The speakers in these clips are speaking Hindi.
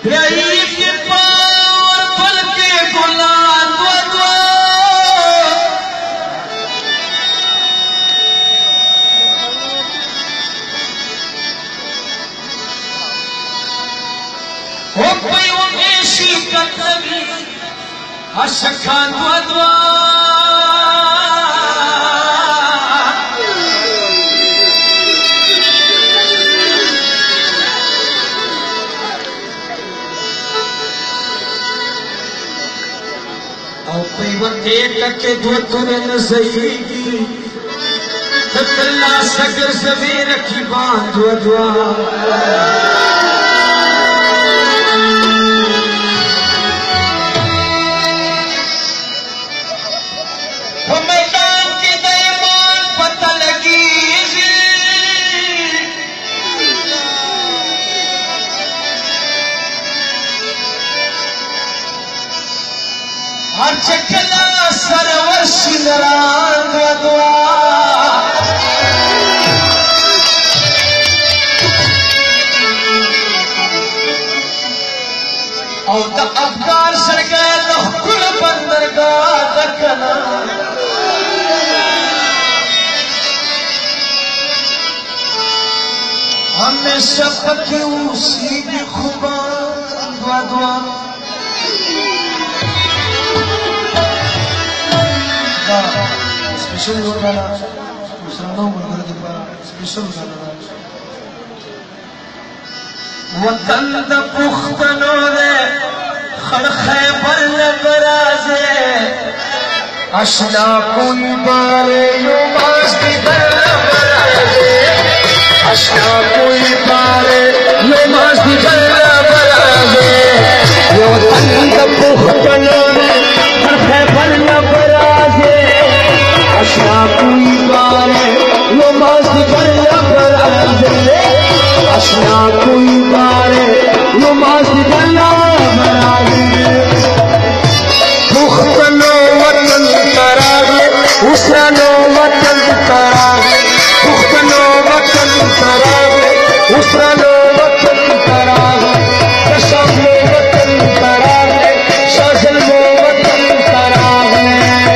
रही के पाँव और पल के गुलाम हो पयो ऐसी कतवी अशखा द्वा एक के दो तुरन सही तल्ला सगर सवेर की बांध दुआ वो मैदान के दरमान पता लगी हर चकला सरवर सिंदरान दुआ और द अफगान सरकार कुल बंदरगाह रखना हमें सब की उसी की खुबा दुआ दुआ स्पेशल गाना दूसरा स्पेशल गाना वतन द पुख्तनो रे खलखे बल बराजे अशना कोई बारे यो मस्ती बल बराजे अशना कोई बारे यो मस्ती बल बराजे यो वतन द पुख्तनो रे खलखे बल बराजे अशना कोई बारे यो मस्ती बल बराजे अशना कोई बारे यो मस्ती बल बराजे पुख्तनो वतन तरागे उसनो वतन तरागे पुख्तनो वतन तरागे उसनो वतन तरागे कशम वतन तरागे शासन वतन तरागे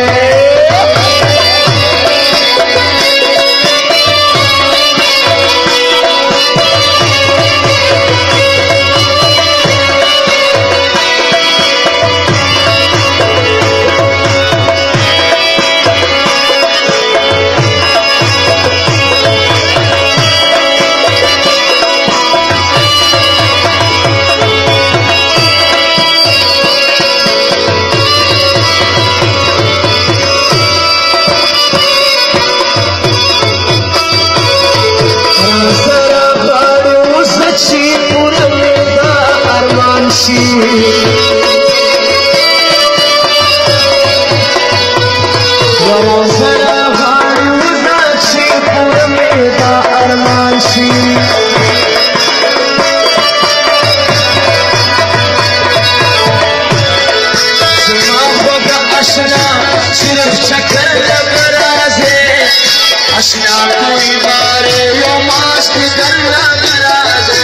अशना कोई बारे यो मस्ती करना बराजे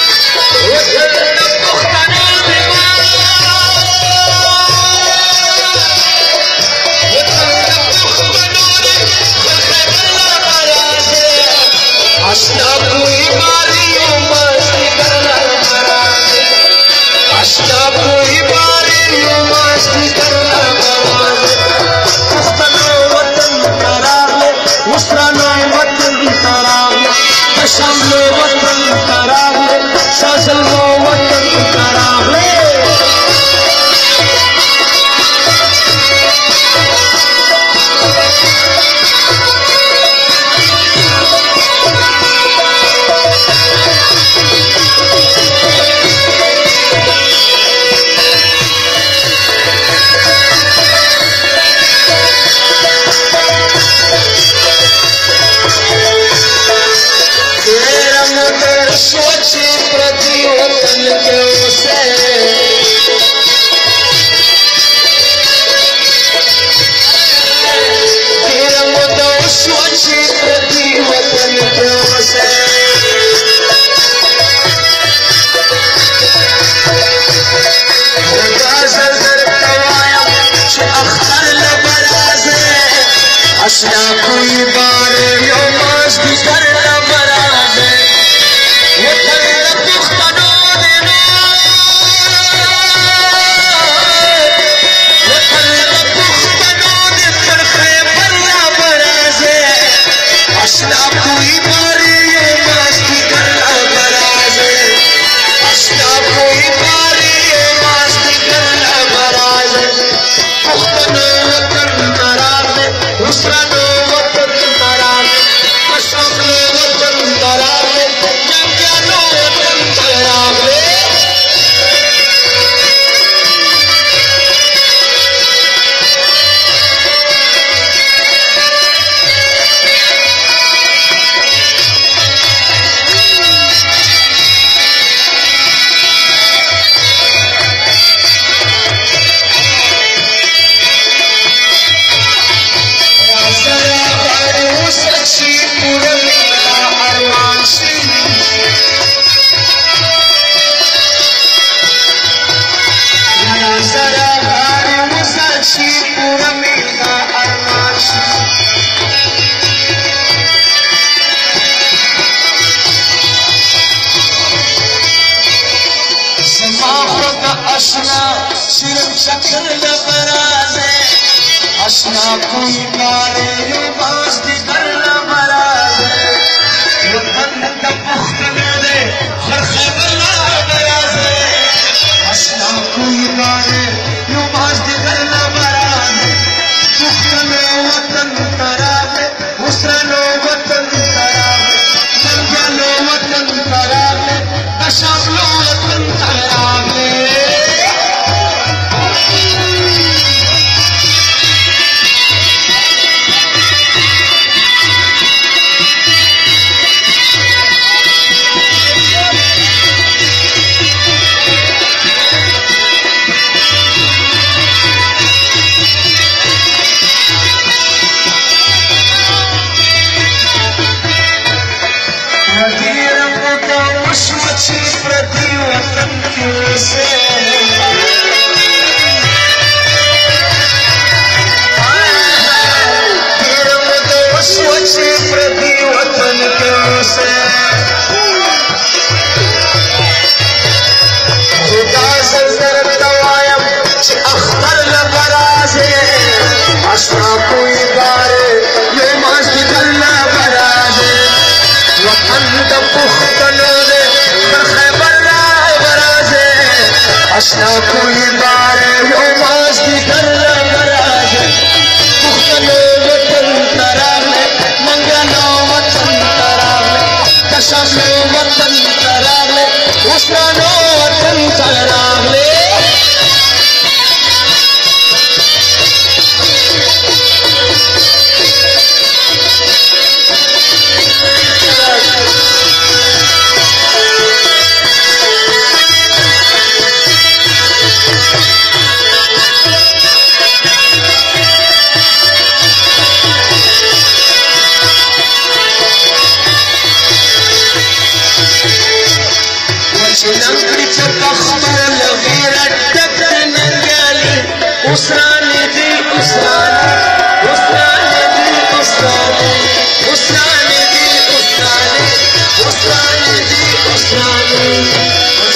अशना कोई बारे यो मस्ती करना बराजे अशना कोई बारे यो मस्ती करना बराजे उसरानो वतन तरागे कशमलो वतन तरागे शासलो वतन तरागे सोचे प्रति वतन के से तेरा मुद्दा सोचे प्रति वतन के से अख्तर लबराजे असना कोई बार यो मास की कर लबराजे वो तंद पुख्तनो देना वो तंद पुख्तनो दे तरफे पर लबराजे असना कोई बार यो मास की कर लबराजे असना कोई बार यो मास की कर लबराजे पुख्तनो वतन मराजे उसरानो वतन मराजे अशनो वतन मराजे जंगलो वतन मराजे शक्ल लबराजे असना कोई मारे यो बास दी कर लबराजे वतन दा पुख्तनो दे हर खबर लबराजे असना कोई मारे यो बास दी कर लबराजे पुख्तनो वतन तराजे उसरानो वतन तराजे जंगलो वतन तराजे अशबलो वतन तराजे असना कोई बारे यो मास की कर लबराजे पुख्तनो वतन तरागे मंगलो वतन तरागे कसमो वतन तरागे उसरानो वतन तरागे नंगड़ी चपख्तर लबीरा टक नंगाली उसराने दी उसराने उसराने दी उसराने उसराने दी उसराने उसराने दी उसराने